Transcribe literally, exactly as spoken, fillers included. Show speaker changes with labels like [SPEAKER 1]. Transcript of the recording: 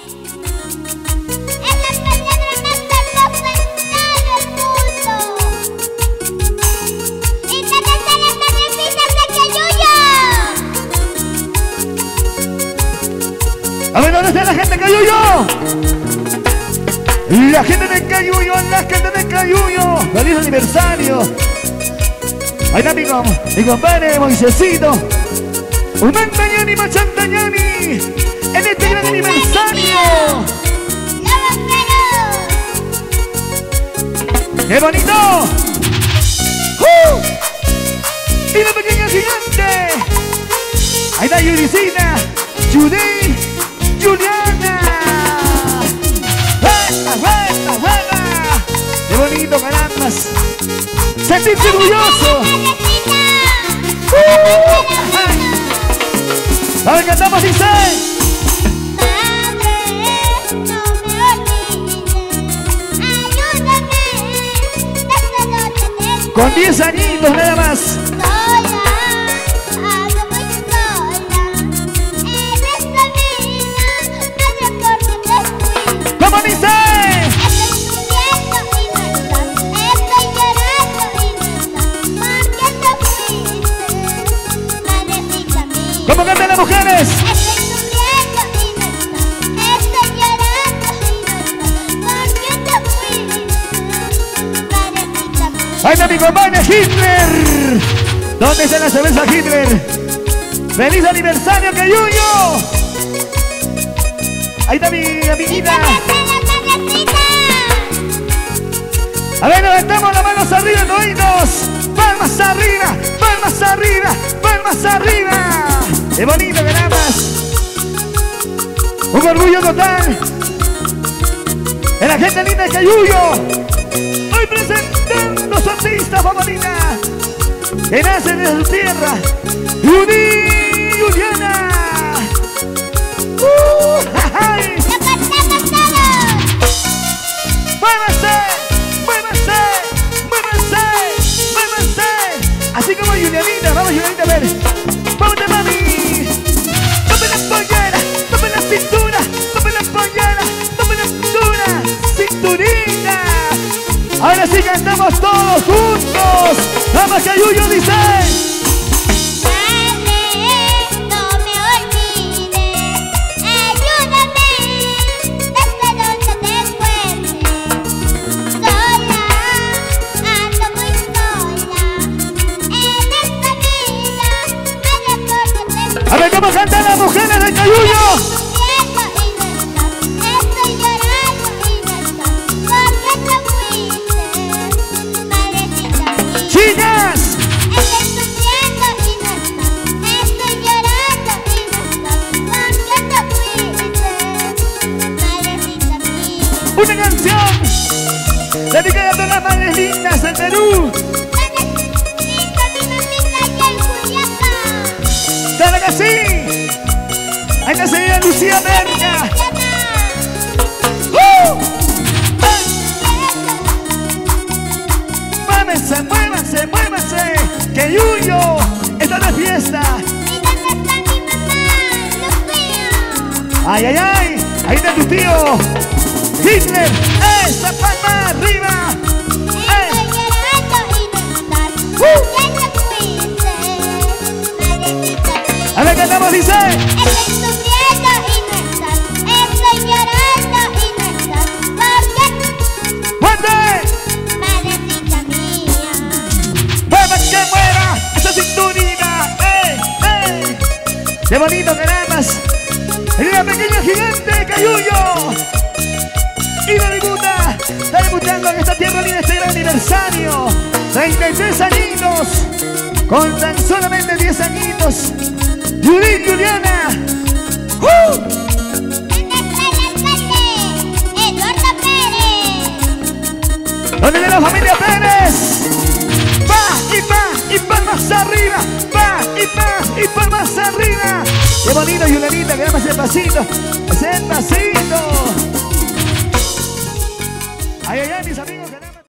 [SPEAKER 1] A ver, ¿dónde está la gente de Cayuyo? La gente de Cayuyo, la gente de Cayuyo. ¡Feliz aniversario! Ahí está mi, mi compadre Moisésito. Un Mantañani, Machantañani. En este gran aniversario. ¡Qué bonito! ¡Uh! ¡Y la pequeña gigante! Ahí está Yuricina, Judy, Juliana. ¡Buena, buena, buena! ¡Qué bonito, carambas! ¡Sentirse orgulloso! ¡Uh! ¡A ver, cantamos, dice! Con diez añitos nada más. ¿Cómo dice? ¿Cómo cantan las mujeres? Ahí está mi compadre Hitler. ¿Dónde está la cerveza Hitler? ¡Feliz aniversario, Cayuyo! Ahí está mi amiguita. A ver, levantamos las manos arriba, toitos. Palmas arriba, palmas arriba, palmas arriba. ¡Qué bonito, carambas! Un orgullo total de la gente linda de Cayuyo. Hoy presentando su artista favorita que nace de su tierra, Judy Juliana. ¡Uh! ¡Ay!
[SPEAKER 2] ¡Lo cantamos todos!
[SPEAKER 1] ¡Muévanse! ¡Muévanse! ¡Muévanse! ¡Muévanse! Así como Julianita, vamos Julianita a ver. ¡Vámonos, mami! ¡Tome la pollera! ¡Tome la cintura! ¡Tome la pollera! ¡Tome la cintura! ¡Cinturita! Ahora sí cantamos todos juntos. ¡Vamos, Cayuyo, dice! A ver cómo cantan las mujeres de Cayuyo. ¡Chicas! Una canción dedicada a todas las madres lindas del Perú. ¡Claro que sí! ¡Ahí está señora Lucía Verga! ¡Uh! ¡Muévanse, muévanse, muévanse! ¡Que Yuyo está de fiesta! ¡Ay, ay, ay! ¡Ahí está tu tío! ¡Hitler! ¡Esa palma arriba! ¡Eh! ¡Uh! A ver, cantamos, dice.
[SPEAKER 2] Estoy sufriendo y no estás, estoy llorando y no estás, porque
[SPEAKER 1] ¡Fuerte!
[SPEAKER 2] madrecita mía.
[SPEAKER 1] ¡Vamos que muera esa cinturita! ¡Eh! ¡Eh! ¡Qué bonito, carambas! ¡La pequeña gigante Cayuyo! Y la debuta, está debutando en esta tierra linda, este gran aniversario. treinta y tres añitos, con tan solamente diez añitos. Judy Juliana. ¡Uh!
[SPEAKER 2] ¿Dónde está el alcalde? Eduardo Pérez.
[SPEAKER 1] ¿Dónde está la familia Pérez? ¡Va y va y palmas arriba! ¡Va y va y palmas arriba! ¡Qué bonito, Julianita! ¡Que dame ese pasito! ¡Ese pasito! ¡Ay, ay, ay, mis amigos!